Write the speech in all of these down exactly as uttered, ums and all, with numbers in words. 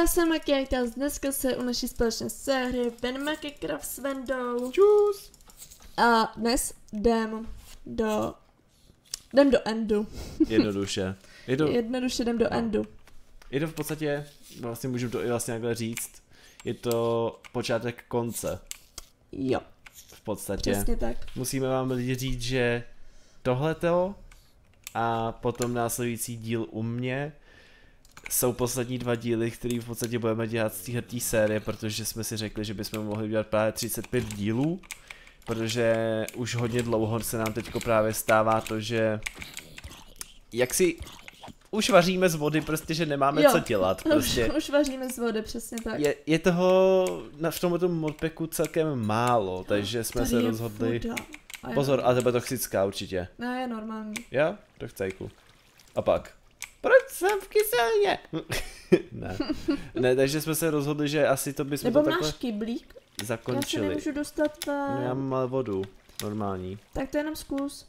já jsem Makiajka, dneska se u naší společné série jdeme ke Craft s Vendou. Čus! A dnes jdem do... jdem do endu. Jednoduše. Je to, Jednoduše jdem do endu. je to v podstatě, vlastně můžu to i vlastně takhle říct, je to počátek konce. Jo. V podstatě. Přesně tak. Musíme vám lidi říct, že tohleto a potom následující díl u mě jsou poslední dva díly, které v podstatě budeme dělat z této série, protože jsme si řekli, že bychom mohli dělat právě třicet pět dílů, protože už hodně dlouho se nám teďko právě stává to, že jak si už vaříme z vody, prostě, že nemáme Jo. co dělat. Prostě. Už, už vaříme z vody, přesně tak. Je, je toho na, v tomto modpacku celkem málo, takže jsme Tady se je rozhodli. voda. A je Pozor, normální. a tebe toxická určitě. Ne, je normální. Jo? To chcejku. A pak. Proč jsem v kyselině? ne. Ne, takže jsme se rozhodli, že asi to bychom Nebo to takhle máš kyblík? Já se zakončili. nemůžu dostat ven. No já mám ale vodu. Normální. Tak to jenom zkus.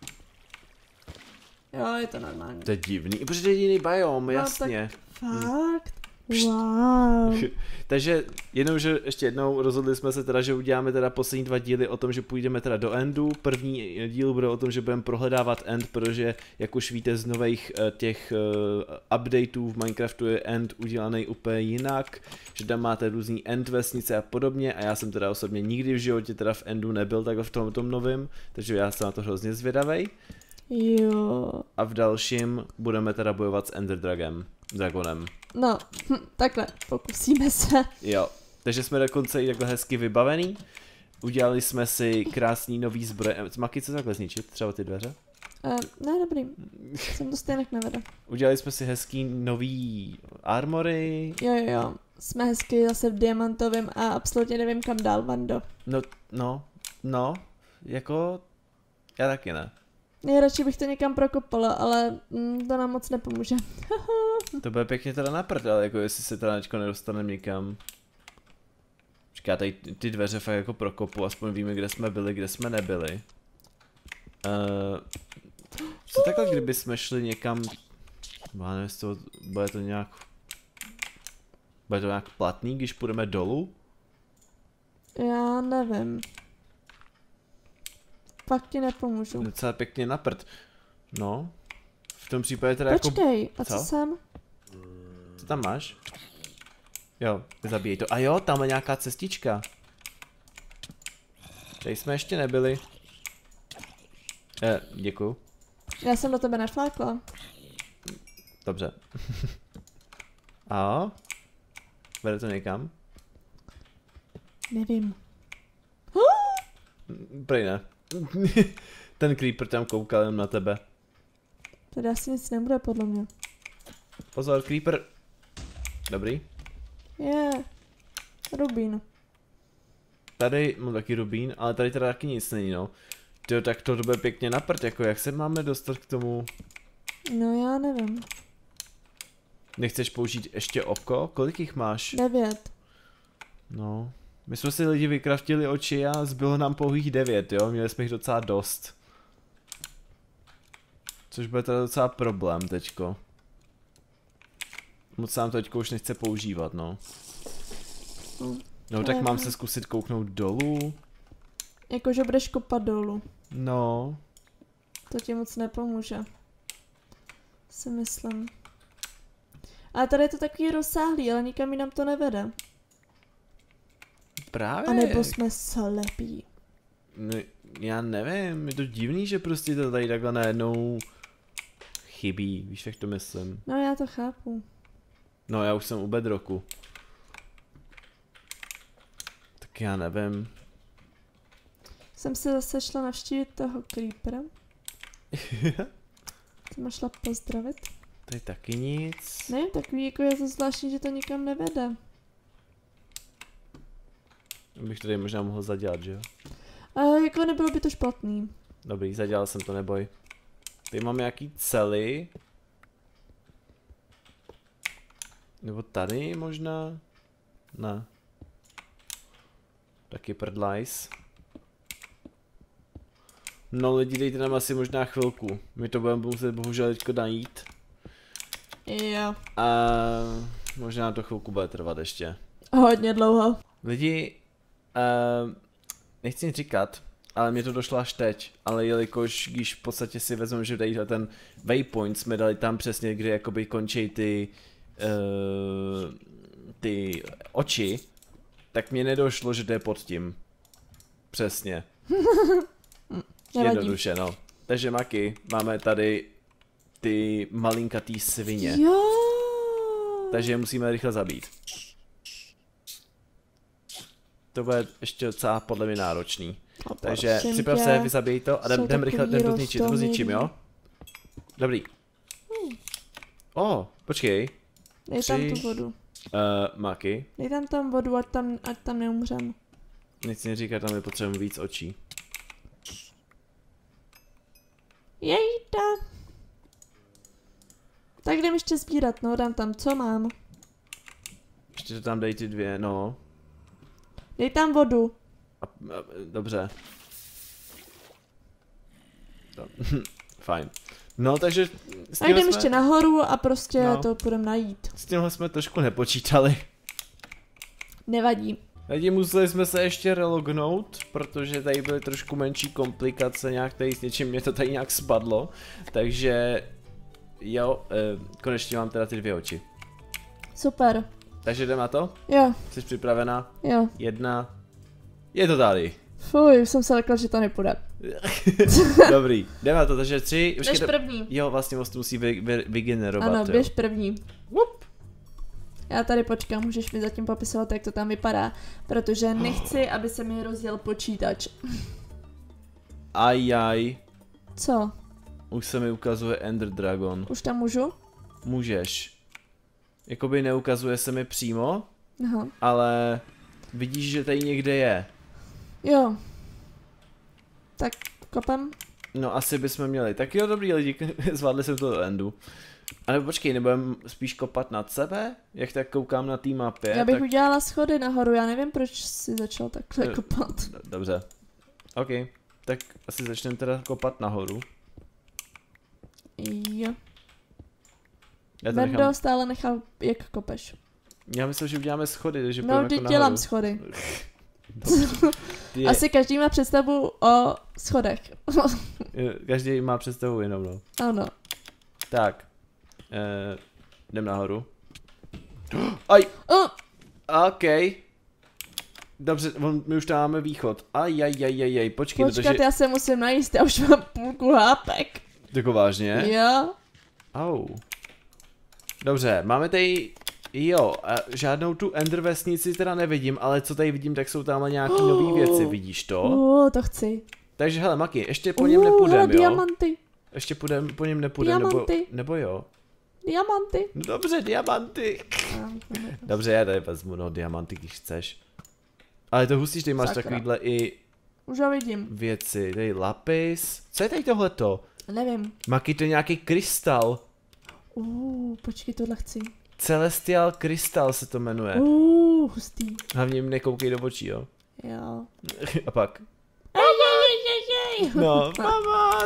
Jo, je to normální. To je divný, protože to je jiný biom, No, jasně. Fakt? Wow. Takže jednou, že ještě jednou rozhodli jsme se teda, že uděláme teda poslední dva díly o tom, že půjdeme teda do endu. První díl bude o tom, že budeme prohledávat end, protože jak už víte z nových uh, těch uh, updateů v Minecraftu je end udělaný úplně jinak, že tam máte různý end vesnice a podobně a já jsem teda osobně nikdy v životě teda v endu nebyl takhle v tom, tom novém, takže já jsem na to hrozně zvědavej. Jo. A v dalším budeme teda bojovat s Ender Dragem, dragonem. No, hm, takhle, pokusíme se. Jo, takže jsme dokonce i takhle hezky vybavený. Udělali jsme si krásný nový zbroj. Maky, co takhle zničit? Třeba ty dveře? Uh, ne, dobrý. Jsem to stejně nevede. Udělali jsme si hezký nový armory. Jo, jo, jo. Jsme hezky zase v diamantovém a absolutně nevím kam dál, Vando. No, no, no, jako, já taky ne. Nejradši bych to někam prokopala, ale mm, to nám moc nepomůže. To bude pěkně teda na prd, ale jako jestli se teda teďko nedostaneme nikam. Počká, tady ty dveře fakt jako prokopu, aspoň víme, kde jsme byli, kde jsme nebyli. Uh, co takhle, kdyby jsme šli někam, já nevím, jestli to, bude to nějak, bude to nějak platný, když půjdeme dolů? Já nevím. Fakt ti nepomůžu. Docela pěkně na prd. No, v tom případě teda Počkej, jako... a co, co jsem? Co tam máš? Jo, zabíjej to. A jo, tam je nějaká cestička. Tady jsme ještě nebyli. Eh, děkuju. Já jsem do tebe neflákla. Dobře. A vede to někam? Nevím. Prej ne. Ten creeper tam koukal jen na tebe. Tady asi nic nebude podle mě. Pozor, creeper. Dobrý. Je. Yeah. Rubín. Tady mám taky rubín, ale tady teda taky nic není, no. Tyjo, tak to bude pěkně na prd, jako jak se máme dostat k tomu? No já nevím. Nechceš použít ještě oko? Kolik jich máš? Devět. No. My jsme si lidi vykraftili oči a zbylo nám pouhých devět, jo? Měli jsme jich docela dost. Což bude teda docela problém teďko. Moc se nám to teďko už nechce používat, no. No tak mám se zkusit kouknout dolů. Jakože budeš kopat dolů. No. To ti moc nepomůže. Si myslím. Ale tady je to takový rozsáhlý, ale nikam jinam to nevede. Právě. A nebo jsme slepí. No, já nevím, je to divný, že prostě to tady takhle najednou chybí, víš, jak to myslím. No já to chápu. No já už jsem u bedroku. Tak já nevím. Jsem se zase šla navštívit toho creepera. Jsem šla pozdravit. Tady taky nic. Ne, takový jako je to zvláštní, že to nikam nevede. Bych tady možná mohl zadělat, že jo? A jako nebylo by to špatný. Dobrý, zadělal jsem to, neboj. Tady mám nějaký cely. Nebo tady možná? Ne. Taky prdlajs. No lidi, dejte nám asi možná chvilku. My to budeme muset bohužel teďko najít. Jo. A možná to chvilku bude trvat ještě. Hodně dlouho. Lidi, uh, nechci nic říkat, ale mě to došlo až teď, ale jelikož, když v podstatě si vezmu, že tady ten waypoint jsme dali tam přesně, kde jakoby končí ty, uh, ty oči, tak mě nedošlo, že to je pod tím. Přesně. Jednoduše, no. Takže Maki, máme tady ty malinkatý svině. Jo. Takže je musíme rychle zabít. To bude ještě docela podle mě náročný. A Takže prosím připrav tě. se, vyzabij to a jdem, Jsou jdem rychle, takový jdem to zničit, to zničím, jo? Dobrý. Hmm. O, oh, počkej. Dej tam Tři. tu vodu. Uh, Maki, Dej tam tam vodu, ať tam, ať tam neumřem. nechci mi říkat, tam je potřebujeme víc očí. Jejda. Tak jdem ještě sbírat, no, dám tam, co mám. Ještě to tam dej ty dvě, no. Dej tam vodu. A, a, dobře. No, fajn. No, takže s Tak jdem jsme, ještě nahoru a prostě No. to půjdem najít. s tímhle jsme trošku nepočítali. Nevadí. Lidi, museli jsme se ještě relognout, protože tady byly trošku menší komplikace, nějak tady s něčím, mě to tady nějak spadlo, takže jo, eh, konečně mám teda ty dvě oči. Super. Takže jdem na to? Jo, Jsi připravená? jo. Jedna. Je to tady. Fuj, už jsem se lekla, že to nepůjde. Dobrý, jdeme na to, takže tři, Běž počkejte- první. Jo, vlastně most musí vy, vy, vygenerovat, Ano, jo. běž první. Whoop. Já tady počkám, můžeš mi zatím popisovat, jak to tam vypadá, protože nechci, aby se mi rozjel počítač. Ajaj, Co? už se mi ukazuje Ender Dragon. Už tam můžu? Můžeš. Jakoby neukazuje se mi přímo, Aha. ale vidíš, že tady někde je. Jo. Tak kopem. No asi bychom měli. Tak jo, dobrý lidi, zvládli jsem to do endu. Ale počkej, nebudem spíš kopat nad sebe? Jak tak koukám na té mapě, Já bych tak... udělala schody nahoru, já nevím, proč si začal takhle Eh, kopat. D- Dobře. OK, tak asi začneme teda kopat nahoru. Jo. Já to Bendo nechám... stále nechal, jak kopeš. Já myslím, že uděláme schody, takže No, půjdeme teď jako dělám nahoru. schody. Dobře. Ty je- Asi každý má představu o schodech. Každý má představu jinou, no. Ano. Tak. Eh, jdem nahoru. Aj! Uh, OK. Dobře, on, my už tam máme východ. Ajajajajaj, počkej, počkat, protože... já se musím najíst, já už mám půlku hápek. Jako vážně? Jo. Au. Dobře, máme tady... Jo, a žádnou tu Ender vesnici teda nevidím, ale co tady vidím, tak jsou tamhle nějaký Oh. nový věci, vidíš to? Uh, to chci. Takže hele, Maki, ještě po něm Uh, hele, nepůjdem, jo? diamanty. Ještě půjdem, po něm nepůjdem, nebo, Diamanty. nebo jo? Diamanty. No dobře, diamanty. A, Dobře, já tady vezmu, no, diamanty, když chceš. Ale to hustý, že tady máš Sakra. takovýhle i Už ho vidím. věci, tady lapis. Co je tady tohleto? Nevím. Maki, to je nějaký krystal. Uh, počkej, tohle chci. Celestial Crystal se to jmenuje. Uh, hustý. Hlavně jim nekoukej do očí, jo. Jo. A pak. Ej, ej, ej, ej, ej. No, pomoc!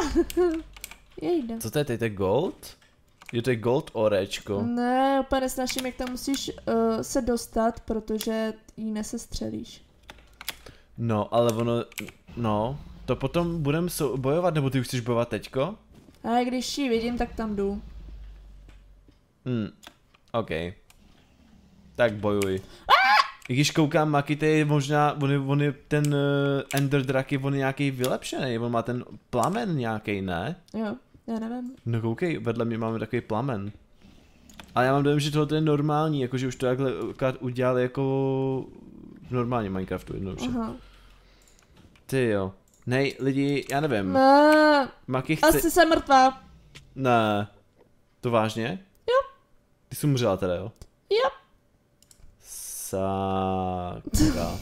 Jejda. Co to je, tady to je gold? Jo, to je gold orečko. Ne, úplně nesnažím, jak tam musíš uh, se dostat, protože jí nesestřelíš. No, ale ono, no, to potom budem so- bojovat, nebo ty už chceš bojovat teďko? Ale když ji vidím, tak tam jdu. Hm, OK. Tak bojuj. I když koukám, Maki, to je možná, on je, on je ten uh, Ender Draky, on je nějaký vylepšený, on má ten plamen nějaký, ne? Jo, já nevím. No koukej, vedle mě máme takový plamen. Ale já mám dojem, že tohle je normální, jakože už to takhle akorát udělali jako v normálním Minecraftu jednoduše. Aha. Ty jo. Nej, lidi, já nevím. Ne, Maki chce... asi jsem mrtvá. Ne. To vážně? Jo. Ty jsi umřela teda, jo? Jo. Sakra.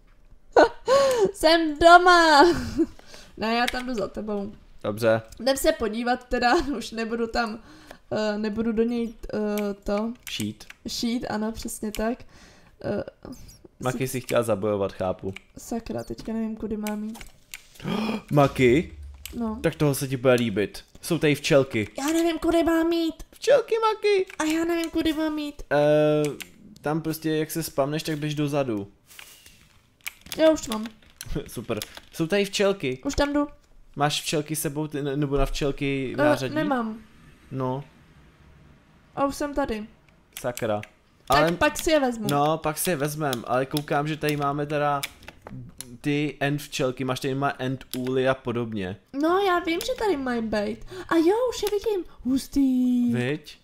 Jsem doma. Ne, já tam jdu za tebou. Dobře. Jdem se podívat teda, už nebudu tam, uh, nebudu do něj uh, to Šít. šít, ano, přesně tak. Uh, Maki si chtěla zabojovat, chápu. sakra, teďka nevím, kudy mám jít. Maki, No. Tak toho se ti bude líbit. Jsou tady včelky. Já nevím, kudy mám jít. Včelky maky. A já nevím, kudy mám jít. Uh, tam prostě, jak se spamneš, tak běž dozadu. Já už mám. Super. Jsou tady včelky. Už tam jdu. Máš včelky sebou, ty, nebo na včelky Uh, nářadí? nemám. No, A už jsem tady. sakra. Tak Ale, pak si je vezmu. no, pak si je vezmem, ale koukám, že tady máme teda ty end včelky, máš tady má end úly a podobně. No, já vím, že tady mají být. A jo, už je vidím. Hustý. Viď?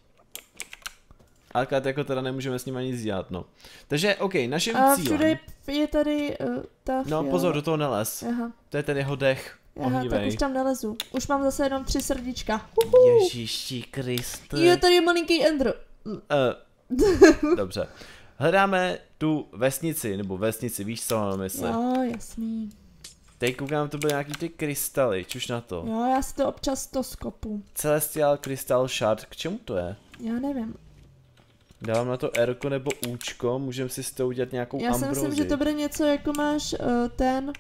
Ale jako teda nemůžeme s nimi nic dělat, no. Takže, OK, naším A cílem. všude je tady uh, ta No, fiala. pozor, do toho nelez. Aha, To je ten jeho dech. aha, tak Ohnívej. už tam nelezu. Už mám zase jenom tři srdíčka. Uhu. Ježíši Kriste. Je tady malinký Ender. Uh, dobře. Hledáme tu vesnici, nebo vesnici, víš co mám na mysli. Jo, jasný. Teď koukám, to byly nějaký ty krystaly, čuž na to. Jo, já si to občas to skopu. Celestial Crystal Shard, k čemu to je? Já nevím. Dávám na to Rko nebo Účko, můžeme si s toho udělat nějakou Já si ambrozi. myslím, že to bude něco jako máš uh, ten...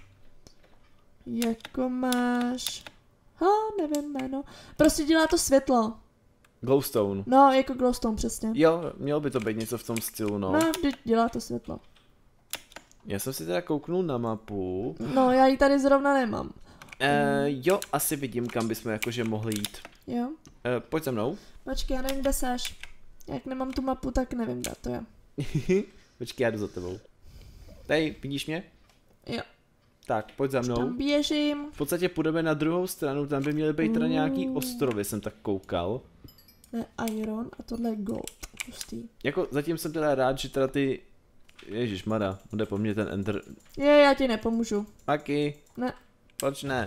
Jako máš... Ha, nevím jméno. Prostě dělá to světlo. Glowstone. No, jako glowstone přesně. Jo, mělo by to být něco v tom stylu, no. No, vždyť dělá to světlo. Já jsem si teda kouknul na mapu. No, já ji tady zrovna nemám. Eh, jo, asi vidím, kam bychom jakože mohli jít. Jo? Eh, pojď se mnou. Počkej, já nevím, kde seš. Jak nemám tu mapu, tak nevím, kde to je. Počkej, já jdu za tebou. Tady, vidíš mě? Jo. Tak, pojď za mnou. Tam běžím. V podstatě půjdeme na druhou stranu, tam by měly být teda nějaký Mm. ostrovy, jsem tak koukal. Ne, iron a tohle je gold. Pustý. Jako zatím jsem teda rád, že teda ty... Ježišmarja, jde po mně ten enter... Je, já ti nepomůžu. Maki, Ne, proč ne?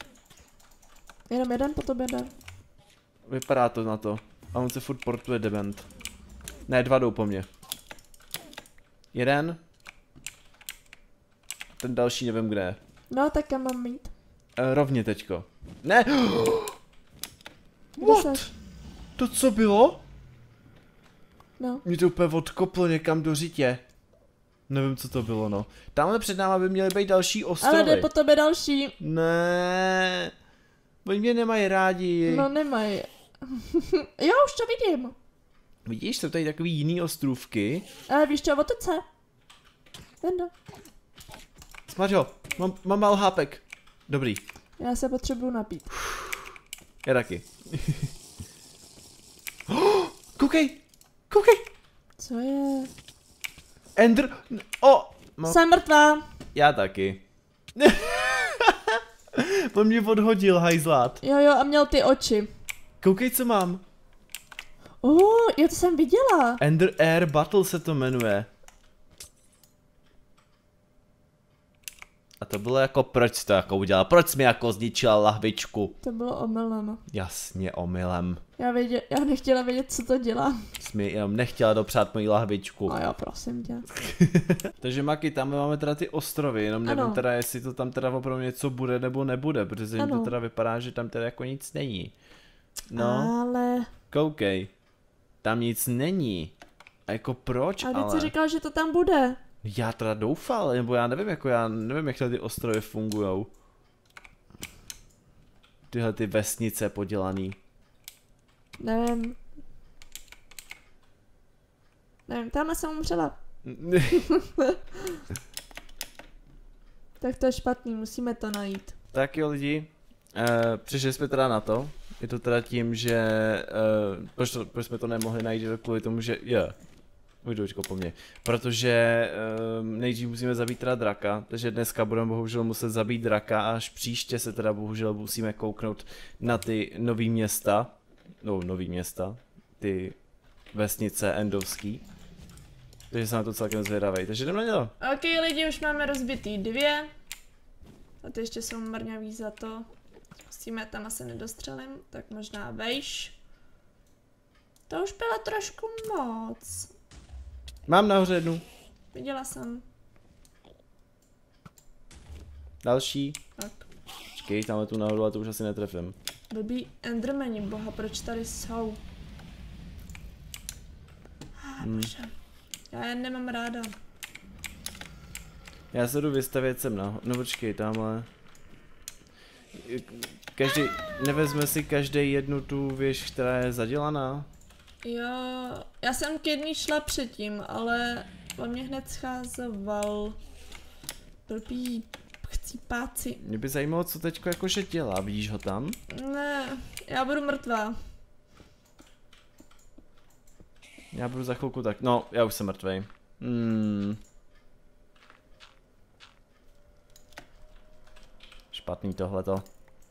jenom jeden po tobě jde. Vypadá to na to. A on se furt portuje dement. Ne, dva jdou po mně. Jeden. Ten další nevím kde je. No, tak kam mám mít? E, rovně teďko. Ne! Kde What? seš? To co bylo? No. Mě to úplně odkoplo někam do řitě. Nevím, co to bylo, no. Tamhle před náma by měly být další ostrovy. Ale jde po tobě další. Ne. Oni mě nemají rádi. No, nemají. Jo, už to vidím. Vidíš, jsou tady takový jiný ostrůvky. Ale víš čo, otoč se. Venda. Smaž ho, mám, mám málo hápek. Dobrý, Já se potřebuju napít. já taky. Oh, koukej, koukej. Co je? Ender, o, no, Jsem mrtvá. já taky. On mě odhodil, hajzlát. Jo, jo, a měl ty oči. Koukej, co mám. Uh, jo, to jsem viděla. Ender Air Battle se to jmenuje. A to bylo jako, proč jsi to jako udělal? Proč jsi mi jako zničila lahvičku? To bylo omylem. Jasně, omylem. Já, věděl, já nechtěla vědět, co to dělá. Jsi mi jenom nechtěla dopřát moji lahvičku. A jo, prosím tě. Takže Maki, tam máme teda ty ostrovy, jenom nevím Ano. teda, jestli to tam teda opravdu něco bude nebo nebude, protože jim to Ano. teda vypadá, že tam teda jako nic není. No, Ale... koukej. Tam nic není. A jako proč, A ale? teď jsi říkal, že to tam bude. Já teda doufal, nebo já nevím, jako já nevím, jak tady ty ostrovy fungujou. Tyhle ty vesnice podělaný. Nevím. Nevím, tamhle jsem umřela. Tak to je špatný, musíme to najít. Tak jo lidi, e, přišli jsme teda na to. Je to teda tím, že e, proč, to, proč jsme to nemohli najít, je to kvůli tomu, že je. Yeah. Ujdučko po mně. Protože um, nejdřív musíme zabít teda draka, takže dneska budeme bohužel muset zabít draka a až příště se teda bohužel musíme kouknout na ty nový města, no nový města, ty vesnice endovský. Takže jsem na to celkem zvědavej, takže jdeme na to. Ok lidi, už máme rozbitý dvě. A ty ještě jsou mrňavý za to. Musíme, tam asi nedostřelím, tak možná vejš. To už bylo trošku moc. Mám nahoře jednu, Viděla jsem. další. Tak. Počkej, tamhle tu nahoru, ale to už asi netrefím. Blbý endermeni, boha, proč tady jsou? Ah, Hmm. bože. Já je nemám ráda. Já se jdu vystavět sem na, no počkej, tamhle. každý, nevezme si každý jednu tu věž, která je zadělaná? Jo, já jsem k jedný šla předtím, ale on mě hned scházoval. Blbý chcípáci. Mě by zajímalo, co teďko jakože dělá, vidíš ho tam? Ne, já budu mrtvá. Já budu za chvilku tak, no, já už jsem mrtvej. Hmm. Špatný tohleto.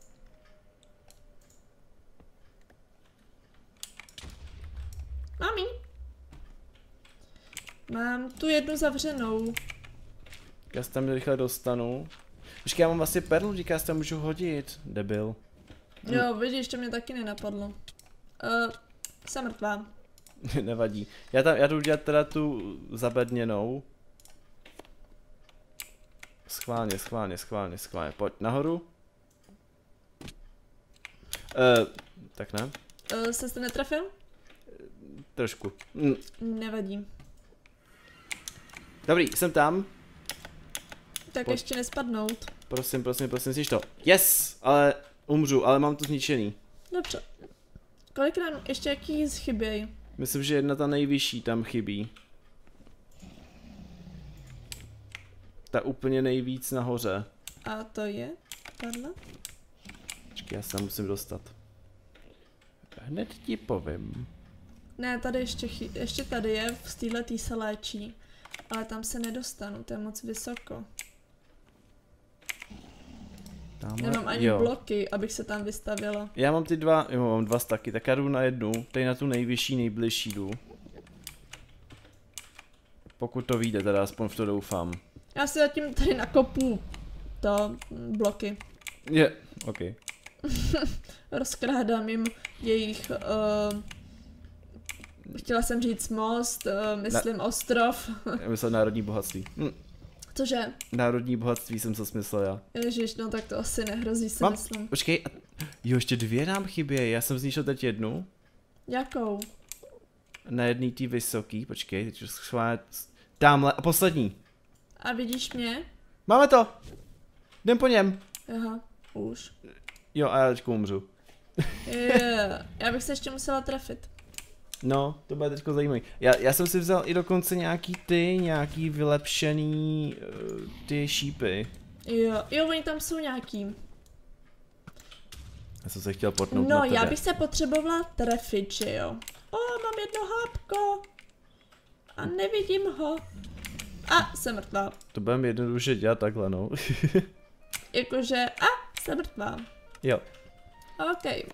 Mami. Mám tu jednu zavřenou. Já se tam rychle dostanu. Počkej, já mám vlastně perlu, říká, já se tam můžu hodit, debil. Jo, vidíš, to mě taky nenapadlo. Uh, jsem mrtvá. Nevadí. Já tam, já jdu udělat teda tu zabedněnou. Schválně, schválně, schválně, schválně. Pojď nahoru. Uh, tak ne? Uh, jsi to netrefil? Trošku. Mm. Nevadí. Dobrý, jsem tam. Tak Pojď. ještě nespadnout. Prosím, prosím, prosím, slyš to. Yes, ale umřu, ale mám to zničený. Dobře. Kolik nám ještě jaký chybějí? Myslím, že jedna ta nejvyšší tam chybí. Ta úplně nejvíc nahoře. A to je? Tahle? Počkej, já se tam musím dostat. Hned ti povím. Ne, tady ještě, chy... ještě tady je, v této se léčí. Ale tam se nedostanu, to je moc vysoko. Tamhle, Nemám ani jo. bloky, abych se tam vystavila. Já mám ty dva, jo, mám dva staky, tak já jdu na jednu, tady na tu nejvyšší, nejbližší jdu. Pokud to vyjde, teda aspoň v to doufám. Já si zatím tady nakopu to bloky. Je, yeah, ok. Rozkrádám jim jejich, uh, chtěla jsem říct most, uh, myslím Na... ostrov. Já myslel národní bohatství. Hm. Cože? Národní bohatství jsem se smyslel já. Ježiš, no tak to asi nehrozí, si Mám, myslím. Počkej, jo, ještě dvě nám chybějí, já jsem zničil teď jednu. Jakou? Na jedný tý vysoký, počkej, teď už schválně, tamhle, a poslední. A vidíš mě? Máme to! Jdem po něm. Aha, už. Jo, a já teďko umřu. Yeah. Já bych se ještě musela trefit. No, to bude teďko zajímavý. Já, já jsem si vzal i dokonce nějaký ty, nějaký vylepšený uh, ty šípy. Jo, jo, oni tam jsou nějaký. Já jsem se chtěl potnout No, na tebe. já bych se potřebovala trefit, že jo. O, mám jedno hápko. A nevidím ho. A, jsem mrtvá. To budeme jednoduše dělat takhle, no. Jakože, a, jsem mrtvá. Jo. OK.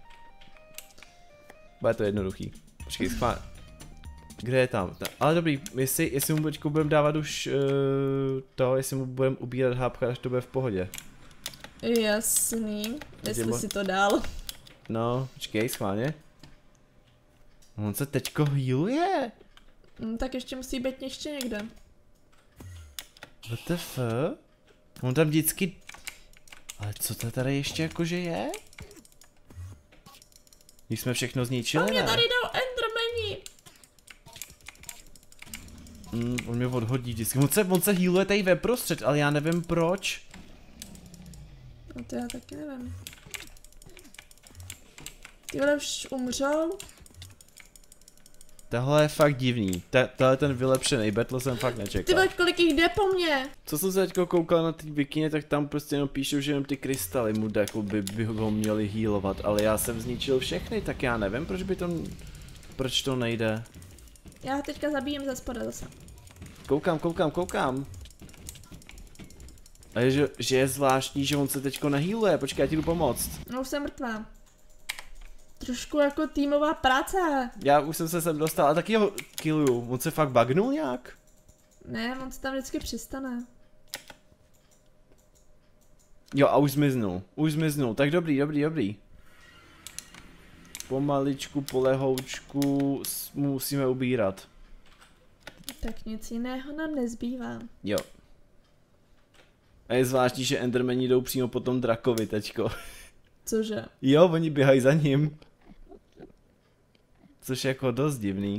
Bude to jednoduchý. Počkej, schválně. Kde je tam? Ta, ale dobrý, jestli, jestli mu teďko budeme dávat už uh, to, jestli mu budeme ubírat hápka, až to bude v pohodě. Jasný, jestli si to dál. No, počkej, schválně. On se teďko healuje. Hm, tak ještě musí být ještě někde. W T F? On tam vždycky... Ale co to tady ještě jakože je? Když jsme všechno zničili, On mě ne? tady dal endermani. Mm, on mě odhodí vždycky. On se, on se healuje tady ve prostřed, ale já nevím proč. No to já taky nevím. Tyhle už umřou. Tohle je fakt divný. Tohle ten vylepšený battle jsem fakt nečekal. Ty vole, kolik jich jde po mně? Co jsem se teďko koukal na ty vikině, tak tam prostě jenom píšou, že jenom ty krystaly mu jako by, by ho měli healovat, ale já jsem zničil všechny, tak já nevím, proč by to... Proč to nejde. Já ho teďka zabíjem ze spoda zase. Koukám, koukám, koukám. A je, že, že je zvláštní, že on se teďko nehýluje, počkej, já ti jdu pomoct. No už jsem mrtvá. Trošku jako týmová práce. Já už jsem se sem dostal, a taky ho killuju. On se fakt bugnul nějak? Ne, on se tam vždycky přistane. Jo, a už zmiznul, už zmiznul, tak dobrý, dobrý, dobrý. Pomaličku, polehoučku musíme ubírat. Tak nic jiného nám nezbývá. Jo. A je zvláštní, že endermeni jdou přímo po tom drakovi teďko. Cože? Jo, oni běhají za ním. Což je jako dost divný.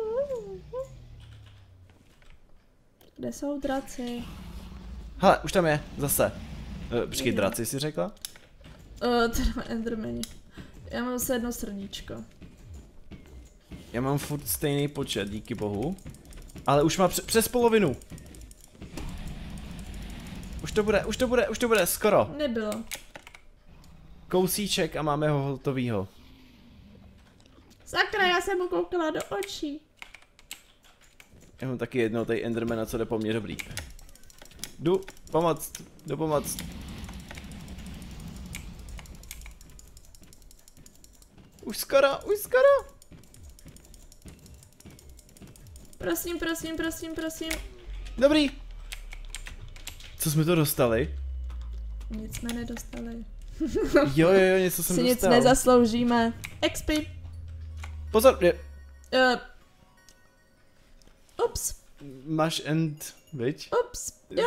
Kde jsou draci? Hele, už tam je, zase. E, počkej, draci jsi řekla? Uh, teda endermani. Já mám zase jedno srdíčko. Já mám furt stejný počet, díky bohu. Ale už má pře přes polovinu. Už to bude, už to bude, už to bude, skoro. Nebylo. Kousíček a máme ho hotovýho. Sakra, já jsem mu koukala do očí. Já mám taky jednou tady endermana, co jde po mně dobrý. Jdu pomoct, jdu pomoct. Už skoro, už skoro. Prosím, prosím, prosím, prosím. Dobrý. Co jsme to dostali? Nic jsme nedostali. Jo, jo, jo, něco jsem si dostal. nic nezasloužíme. X P. Pozor, je. Uh. Ups. Máš end, viď? Ups. Jo.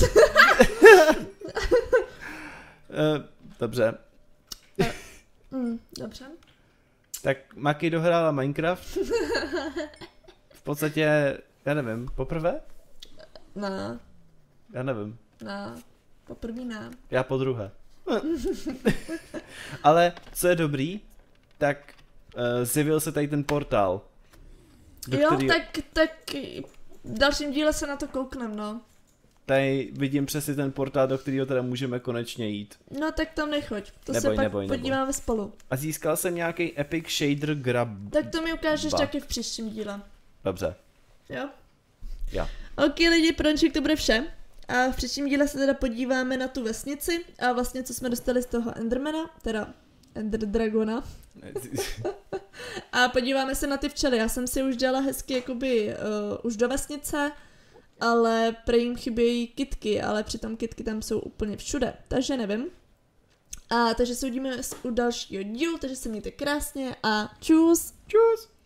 uh, dobře. Mm, dobře. Tak Maki dohrála Minecraft. V podstatě, já nevím, poprvé? Ne. Já nevím. Ne. Poprvé ne. Já po druhé. Ale co je dobrý, tak uh, zjevil se tady ten portál. Jo, který... tak, tak v dalším díle se na to kouknem, no. Tady vidím přesně ten portál, do kterého teda můžeme konečně jít. No tak tam nechoď, to neboj, se pak neboj, podíváme neboj. spolu. A získal jsem nějaký epic shader grab. Tak to mi ukážeš Ba. taky v příštím díle. Dobře. Jo? Jo. Ok lidi, pro dnešek to bude vše. A v příštím díle se teda podíváme na tu vesnici a vlastně co jsme dostali z toho Endermana, teda Ender Dragona. A podíváme se na ty včely. Já jsem si už dělala hezky jakoby uh, už do vesnice, ale prej jim chybějí kytky, ale přitom kytky tam jsou úplně všude, takže nevím. A takže se uvidíme u dalšího dílu, takže se mějte krásně a čus! Čus!